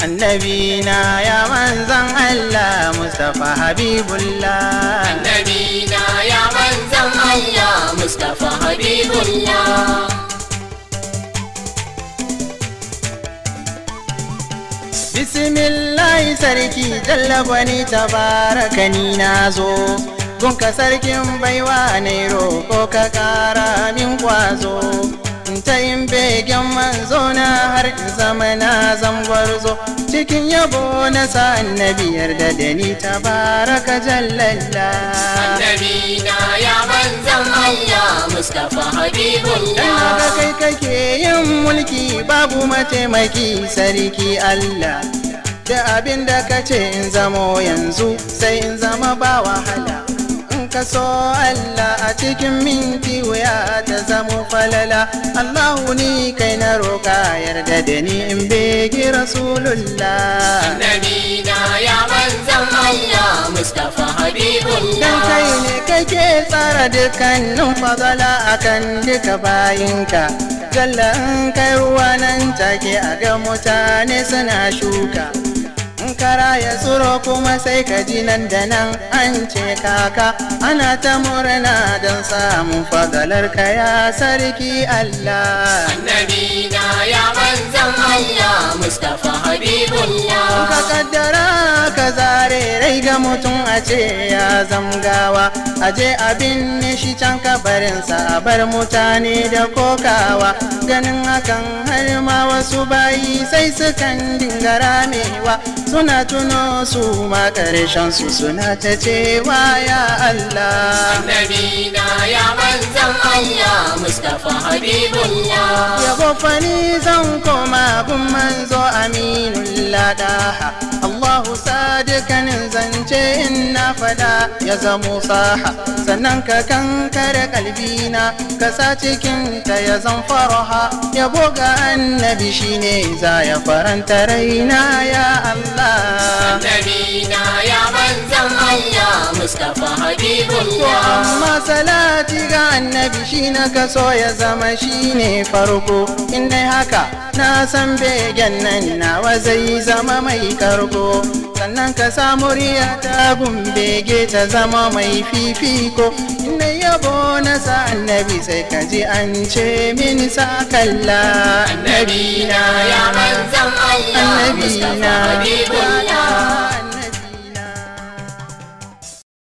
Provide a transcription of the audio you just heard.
annabina ya manzan Allah Mustafa Habibullah. annabina ya manzan Allah Mustafa Habibullah. Bismillahi sarki jallabani tabaraka ni nazo gunka sarkin baiwa ne roƙo ka ƙara min kwazo ta yin begen manzo na har in zama na zangwarzo cikin yabo na sa annabi yarda da ni tabaraka jallalla. annabina ya manzan Allah Mustafa Habibullah. dan ga kai kake yin mulki babu mataimaki sarki Allah da abin da kace in zamo yanzu sai in zama ba wahala in ka so Allah a cikin minti wuya ta zamo falala Allahu ni kai na roƙa yarda da ni in begi rasulullah. annabina ya manzan Allah Mustafa Habibullah. dan kai ne kake tsara dukkanin fadala akan duka bayinka jalla in kai ruwa nan take a ga mutane suna shuka in kara ya tsiro kuma sai ka ji nan da nan an ce kaka ana ta murna don samun fadalar ka ya sarki Allah. annabina ya manzan Allah Mustafa Habibullah. ka kaddara ka zare rai ga mutum a ce ya zamgawa aje abin shi can kabarinsa a bar mutane da kokawa ganin hakan har ma wasu bayi sai sukan dinga ramewa suna tuno su ma ƙarshen su suna ta cewa ya Allah. annabina ya manzan Allah Mustafa Habibullah. yabo fani zan koma gun manzo aminullah daha Allahu sadikanin zance in na fada ya zamo saha sannan ka kankare kalbina ka sa cikin ta ya zan faraha yabo ga annabi shine za ya faranta raina ya Allah. annabina ya manzan Allah Mustafa Habibullah. amma salati ga annabi shi na kaso ya zama shine farko in dai haka na san begen nan nawa zai zama mai karko sannan ka samu riya ta bege ta zama mai fifiko in dai yabo na sa annabi sai ka ji an ce min sa kalla. annabina ya manzan Allah Mustafa Habibullah.